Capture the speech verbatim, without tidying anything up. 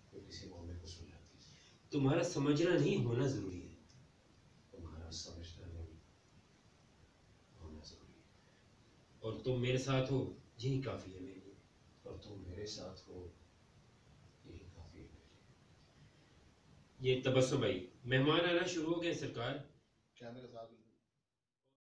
तो किसी मोमिन को सुलझाती है। तुम्हारा समझना नहीं, होना जरूरी है। तुम्हारा समझना नहीं, होना जरूरी है। और तुम मेरे साथ हो, यही काफी है मेरे लिए। और तुम मेरे साथ हो, यही काफी है मेरे लिए। ये तबस्सुम भाई, मेहमान आना शुरू हो गए सरकार। क्या मेरे साथ